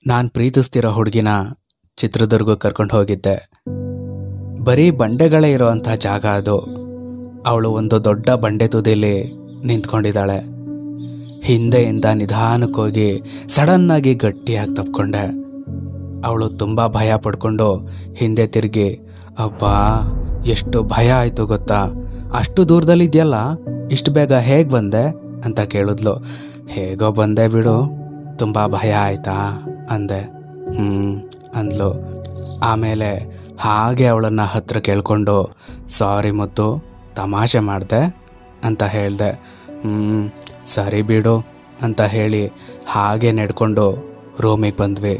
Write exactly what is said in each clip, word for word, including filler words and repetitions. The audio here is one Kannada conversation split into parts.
ನಾನು ಪ್ರೀತಿಸ್ತಿರೋ ಹುಡುಗಿನ ಚಿತ್ರದುರ್ಗ ಕರ್ಕೊಂಡು ಹೋಗಿದ್ದೆ. ಬರೀ ಬಂಡೆಗಳೇ ಇರೋವಂಥ ಜಾಗ ಅದು. ಅವಳು ಒಂದು ದೊಡ್ಡ ಬಂಡೆ ತುದಿಲಿ ನಿಂತ್ಕೊಂಡಿದ್ದಾಳೆ. ಹಿಂದೆಯಿಂದ ನಿಧಾನಕ್ಕೋಗಿ ಸಡನ್ನಾಗಿ ಗಟ್ಟಿಯಾಗಿ ತಪ್ಕೊಂಡೆ. ಅವಳು ತುಂಬ ಭಯ ಪಡ್ಕೊಂಡು ಹಿಂದೆ ತಿರುಗಿ, ಅಬ್ಬಾ ಎಷ್ಟು ಭಯ ಆಯಿತು ಗೊತ್ತಾ, ಅಷ್ಟು ದೂರದಲ್ಲಿದೆಯಲ್ಲ, ಇಷ್ಟು ಬೇಗ ಹೇಗೆ ಬಂದೆ ಅಂತ ಕೇಳಿದ್ಲು. ಹೇಗೋ ಬಂದೆ ಬಿಡು, ತುಂಬ ಭಯ ಆಯ್ತಾ ಅಂದೆ. ಹ್ಞೂ ಅಂದ್ಲು. ಆಮೇಲೆ ಹಾಗೆ ಅವಳನ್ನು ಹತ್ರ ಕೇಳ್ಕೊಂಡು, ಸಾರಿ ಮುದ್ದು, ತಮಾಷೆ ಮಾಡಿದೆ ಅಂತ ಹೇಳಿದೆ. ಹ್ಞೂ ಸರಿ ಬಿಡು ಅಂತ ಹೇಳಿ ಹಾಗೆ ನಡ್ಕೊಂಡು ರೂಮಿಗೆ ಬಂದ್ವಿ.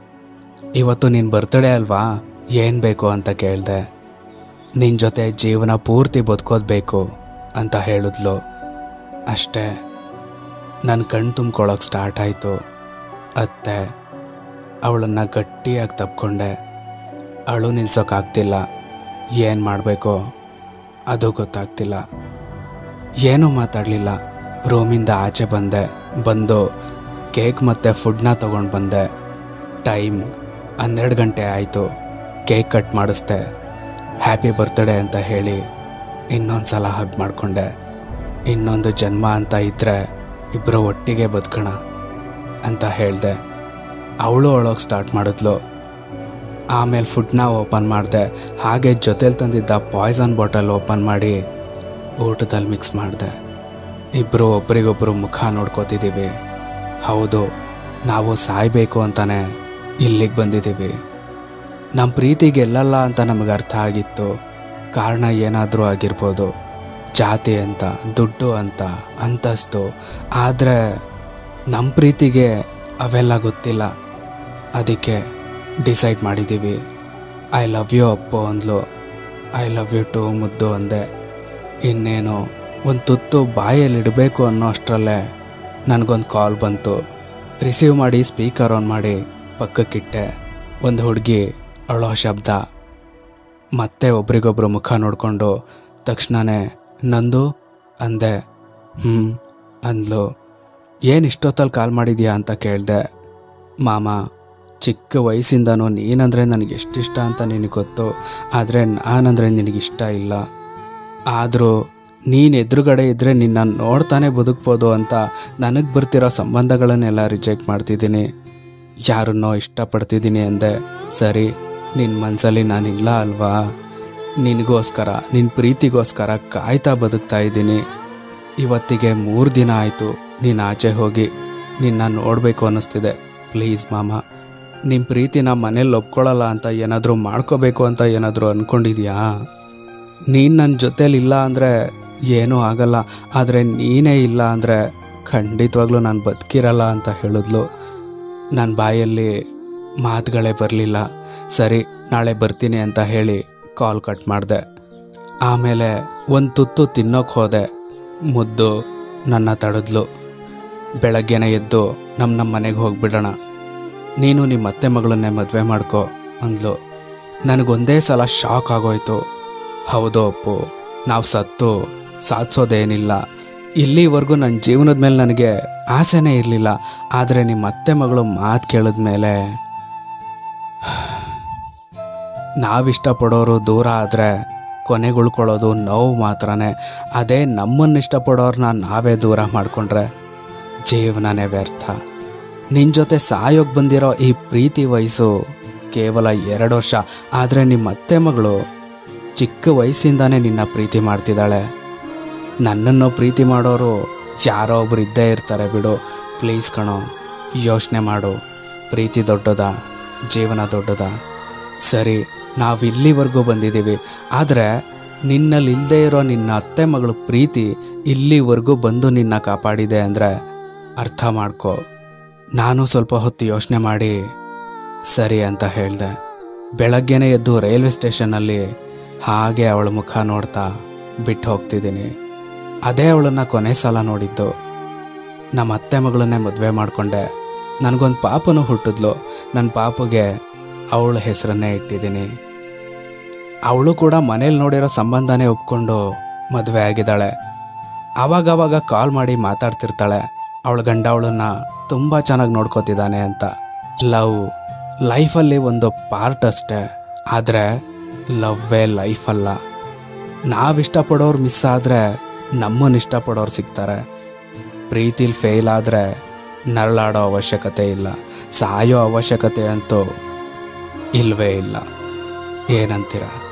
ಇವತ್ತು ನಿನ್ನ ಬರ್ತ್ಡೇ ಅಲ್ವಾ, ಏನು ಬೇಕು ಅಂತ ಕೇಳಿದೆ. ನಿನ್ನ ಜೊತೆ ಜೀವನ ಪೂರ್ತಿ ಬದುಕೋದು ಬೇಕು ಅಂತ ಹೇಳಿದ್ಲು. ಅಷ್ಟೇ, ನನ್ನ ಕಣ್ಣು ತುಂಬ್ಕೊಳ್ಳೋಕೆ ಸ್ಟಾರ್ಟ್ ಆಯಿತು. ಅತ್ತೆ ಅವಳನ್ನು ಗಟ್ಟಿಯಾಗಿ ತಪ್ಕೊಂಡೆ. ಅಳು ನಿಲ್ಸೋಕ್ಕಾಗ್ತಿಲ್ಲ. ಏನು ಮಾಡಬೇಕೋ ಅದು ಗೊತ್ತಾಗ್ತಿಲ್ಲ. ಏನೂ ಮಾತಾಡಲಿಲ್ಲ. ರೂಮಿಂದ ಆಚೆ ಬಂದೆ. ಬಂದು ಕೇಕ್ ಮತ್ತು ಫುಡ್ನ ತೊಗೊಂಡು ಬಂದೆ. ಟೈಮ್ ಹನ್ನೆರಡು ಗಂಟೆ ಆಯಿತು. ಕೇಕ್ ಕಟ್ ಮಾಡಿಸ್ದೆ. ಹ್ಯಾಪಿ ಬರ್ತ್ಡೇ ಅಂತ ಹೇಳಿ ಇನ್ನೊಂದು ಸಲ ಹಗ್ ಮಾಡಿಕೊಂಡೆ. ಇನ್ನೊಂದು ಜನ್ಮ ಅಂತ ಇದ್ದರೆ ಇಬ್ಬರು ಒಟ್ಟಿಗೆ ಬದುಕೋಣ ಅಂತ ಹೇಳಿದೆ. ಅವಳು ಅಳೋಕೆ ಸ್ಟಾರ್ಟ್ ಮಾಡಿದ್ಲು. ಆಮೇಲೆ ಫುಡ್ನ ಓಪನ್ ಮಾಡಿದೆ. ಹಾಗೆ ಜೊತೇಲಿ ತಂದಿದ್ದ ಪಾಯ್ಸನ್ ಬಾಟಲ್ ಓಪನ್ ಮಾಡಿ ಊಟದಲ್ಲಿ ಮಿಕ್ಸ್ ಮಾಡಿದೆ. ಇಬ್ಬರು ಒಬ್ರಿಗೊಬ್ಬರು ಮುಖ ನೋಡ್ಕೋತಿದ್ದೀವಿ. ಹೌದು, ನಾವು ಸಾಯಬೇಕು ಅಂತಾನೆ ಇಲ್ಲಿಗೆ ಬಂದಿದ್ದೀವಿ. ನಮ್ಮ ಪ್ರೀತಿ ಗೆಲ್ಲಲ್ಲ ಅಂತ ನಮಗೆ ಅರ್ಥ ಆಗಿತ್ತು. ಕಾರಣ ಏನಾದರೂ ಆಗಿರ್ಬೋದು, ಜಾತಿ ಅಂತ, ದುಡ್ಡು ಅಂತ, ಅಂತಸ್ತು. ಆದರೆ ನಮ್ಮ ಪ್ರೀತಿಗೆ ಅವೆಲ್ಲ ಗೊತ್ತಿಲ್ಲ. ಅದಕ್ಕೆ ಡಿಸೈಡ್ ಮಾಡಿದ್ದೀವಿ. ಐ ಲವ್ ಯು ಅಪ್ಪು ಅಂದ್ಲು. ಐ ಲವ್ ಯು ಟು ಮುದ್ದು ಅಂದೆ. ಇನ್ನೇನು ಒಂದು ತುತ್ತು ಬಾಯಲ್ಲಿ ಇಡಬೇಕು ಅನ್ನೋ ಅಷ್ಟರಲ್ಲೇ ನನಗೊಂದು ಕಾಲ್ ಬಂತು. ರಿಸೀವ್ ಮಾಡಿ ಸ್ಪೀಕರ್ ಆನ್ ಮಾಡಿ ಪಕ್ಕಕ್ಕಿಟ್ಟೆ. ಒಂದು ಹುಡುಗಿ ಅಳೋ ಶಬ್ದ. ಮತ್ತೆ ಒಬ್ರಿಗೊಬ್ರು ಮುಖ ನೋಡಿಕೊಂಡು ತಕ್ಷಣವೇ ನಂದು ಅಂದೆ. ಹ್ಞೂ ಅಂದ್ಲು. ಏನು ಇಷ್ಟೊತ್ತಲ್ಲಿ ಕಾಲ್ ಮಾಡಿದ್ಯಾ ಅಂತ ಕೇಳಿದೆ. ಮಾಮ, ಚಿಕ್ಕ ವಯಸ್ಸಿಂದನೂ ನೀನಂದರೆ ನನಗೆ ಎಷ್ಟಿಷ್ಟ ಅಂತ ನಿನಗೆ ಗೊತ್ತು. ಆದರೆ ನಾನಂದರೆ ನಿನಗಿಷ್ಟ ಇಲ್ಲ. ಆದರೂ ನೀನು ಎದುರುಗಡೆ ಇದ್ದರೆ ನಿನ್ನ ನೋಡ್ತಾನೆ ಬದುಕ್ಬೋದು ಅಂತ ನನಗೆ ಬರ್ತಿರೋ ಸಂಬಂಧಗಳನ್ನೆಲ್ಲ ರಿಜೆಕ್ಟ್ ಮಾಡ್ತಿದ್ದೀನಿ. ಯಾರನ್ನೋ ಇಷ್ಟಪಡ್ತಿದ್ದೀನಿ ಅಂದೆ. ಸರಿ, ನಿನ್ನ ಮನಸ್ಸಲ್ಲಿ ನಾನಿಲ್ಲ ಅಲ್ವಾ? ನಿನಗೋಸ್ಕರ, ನಿನ್ನ ಪ್ರೀತಿಗೋಸ್ಕರ ಕಾಯ್ತಾ ಬದುಕ್ತಾ ಇದ್ದೀನಿ. ಇವತ್ತಿಗೆ ಮೂರು ದಿನ ಆಯಿತು ನೀನು ಆಚೆ ಹೋಗಿ. ನಿನ್ನ ನೋಡಬೇಕು ಅನ್ನಿಸ್ತಿದೆ. ಪ್ಲೀಸ್ ಮಾಮ, ನಿಮ್ಮ ಪ್ರೀತಿನ ಮನೇಲಿ ಒಪ್ಕೊಳ್ಳಲ್ಲ ಅಂತ ಏನಾದರೂ ಮಾಡ್ಕೋಬೇಕು ಅಂತ ಏನಾದರೂ ಅಂದ್ಕೊಂಡಿದ್ಯಾ? ನೀನು ನನ್ನ ಜೊತೇಲಿಲ್ಲ ಅಂದರೆ ಏನೂ ಆಗಲ್ಲ, ಆದರೆ ನೀನೇ ಇಲ್ಲ ಅಂದರೆ ಖಂಡಿತವಾಗ್ಲೂ ನಾನು ಬದುಕಿರಲ್ಲ ಅಂತ ಹೇಳಿದ್ಲು. ನನ್ನ ಬಾಯಲ್ಲಿ ಮಾತುಗಳೇ ಬರಲಿಲ್ಲ. ಸರಿ, ನಾಳೆ ಬರ್ತೀನಿ ಅಂತ ಹೇಳಿ ಕಾಲ್ ಕಟ್ ಮಾಡಿದೆ. ಆಮೇಲೆ ಒಂದು ತುತ್ತು ತಿನ್ನೋಕೆ ಹೋದೆ. ಮುದ್ದು ನನ್ನ ತಡೆದ್ಲು. ಬೆಳಗ್ಗೆನೇ ಎದ್ದು ನಮ್ಮ ನಮ್ಮ ಮನೆಗೆ ಹೋಗಿಬಿಡೋಣ, ನೀನು ನಿಮ್ಮ ಅತ್ತೆ ಮಗಳನ್ನೇ ಮದುವೆ ಮಾಡ್ಕೊ ಅಂದ್ಲು. ನನಗೊಂದೇ ಸಲ ಶಾಕ್ ಆಗೋಯ್ತು. ಹೌದು ಅಪ್ಪು, ನಾವು ಸತ್ತು ಸಾಧಿಸೋದೇನಿಲ್ಲ. ಇಲ್ಲಿವರೆಗೂ ನನ್ನ ಜೀವನದ ಮೇಲೆ ನನಗೆ ಆಸೆನೇ ಇರಲಿಲ್ಲ. ಆದರೆ ನಿಮ್ಮ ಅತ್ತೆ ಮಗಳು ಮಾತು ಕೇಳಿದ ಮೇಲೆ, ನಾವಿಷ್ಟಪಡೋರು ದೂರ ಆದರೆ ಕೊನೆಗೆ ಉಳ್ಕೊಳ್ಳೋದು ನೋವು ಮಾತ್ರನೇ. ಅದೇ ನಮ್ಮನ್ನು ಇಷ್ಟಪಡೋರನ್ನ ನಾವೇ ದೂರ ಮಾಡಿಕೊಂಡ್ರೆ ಜೀವನನೇ ವ್ಯರ್ಥ. ನಿನ್ನ ಜೊತೆ ಸಾಯೋಗಿ ಬಂದಿರೋ ಈ ಪ್ರೀತಿ ವಯಸ್ಸು ಕೇವಲ ಎರಡು ವರ್ಷ. ಆದರೆ ನಿಮ್ಮ ಅತ್ತೆ ಮಗಳು ಚಿಕ್ಕ ವಯಸ್ಸಿಂದಾನೇ ನಿನ್ನ ಪ್ರೀತಿ ಮಾಡ್ತಿದ್ದಾಳೆ. ನನ್ನನ್ನು ಪ್ರೀತಿ ಮಾಡೋರು ಯಾರೋ ಒಬ್ರು ಇದ್ದೇ ಇರ್ತಾರೆ ಬಿಡು. ಪ್ಲೀಸ್ ಕಣೋ, ಯೋಚನೆ ಮಾಡು. ಪ್ರೀತಿ ದೊಡ್ಡದಾ, ಜೀವನ ದೊಡ್ಡದಾ? ಸರಿ, ನಾವು ಇಲ್ಲಿವರೆಗೂ ಬಂದಿದ್ದೀವಿ. ಆದರೆ ನಿನ್ನಲ್ಲಿ ಇಲ್ಲದೆ ಇರೋ ನಿನ್ನ ಅತ್ತೆ ಮಗಳು ಪ್ರೀತಿ ಇಲ್ಲಿವರೆಗೂ ಬಂದು ನಿನ್ನ ಕಾಪಾಡಿದೆ ಅಂದರೆ ಅರ್ಥ ಮಾಡ್ಕೊ. ನಾನು ಸ್ವಲ್ಪ ಹೊತ್ತು ಯೋಚನೆ ಮಾಡಿ ಸರಿ ಅಂತ ಹೇಳಿದೆ. ಬೆಳಗ್ಗೆನೇ ಎದ್ದು ರೈಲ್ವೆ ಸ್ಟೇಷನ್ನಲ್ಲಿ ಹಾಗೆ ಅವಳ ಮುಖ ನೋಡ್ತಾ ಬಿಟ್ಟು ಹೋಗ್ತಿದ್ದೀನಿ. ಅದೇ ಅವಳನ್ನು ಕೊನೆ ಸಲ ನೋಡಿದ್ದು. ನಮ್ಮ ಅತ್ತೆ ಮಗಳನ್ನೇ ಮದುವೆ ಮಾಡಿಕೊಂಡೆ. ನನಗೊಂದು ಪಾಪನೂ ಹುಟ್ಟಿದ್ಲು. ನನ್ನ ಪಾಪಗೆ ಅವಳ ಹೆಸರನ್ನೇ ಇಟ್ಟಿದ್ದೀನಿ. ಅವಳು ಕೂಡ ಮನೇಲಿ ನೋಡಿರೋ ಸಂಬಂಧನೇ ಒಪ್ಕೊಂಡು ಮದುವೆ ಆಗಿದ್ದಾಳೆ. ಆವಾಗವಾಗ ಕಾಲ್ ಮಾಡಿ ಮಾತಾಡ್ತಿರ್ತಾಳೆ ಅವಳ ಗಂಡ ಅವಳನ್ನು ತುಂಬ ಚೆನ್ನಾಗಿ ನೋಡ್ಕೋತಿದ್ದಾನೆ ಅಂತ. ಲವ್ ಲೈಫಲ್ಲಿ ಒಂದು ಪಾರ್ಟ್ ಅಷ್ಟೇ, ಆದರೆ ಲವ್ವೇ ಲೈಫ್ ಅಲ್ಲ. ನಾವಿಷ್ಟಪಡೋರು ಮಿಸ್ ಆದರೆ ನಮ್ಮನ್ನು ಇಷ್ಟಪಡೋರು ಸಿಗ್ತಾರೆ. ಪ್ರೀತಿಲಿ ಫೇಲ್ ಆದರೆ ನರಳಾಡೋ ಅವಶ್ಯಕತೆ ಇಲ್ಲ, ಸಾಯೋ ಅವಶ್ಯಕತೆ ಅಂತೂ ಇಲ್ಲವೇ ಇಲ್ಲ. ಏನಂತೀರ?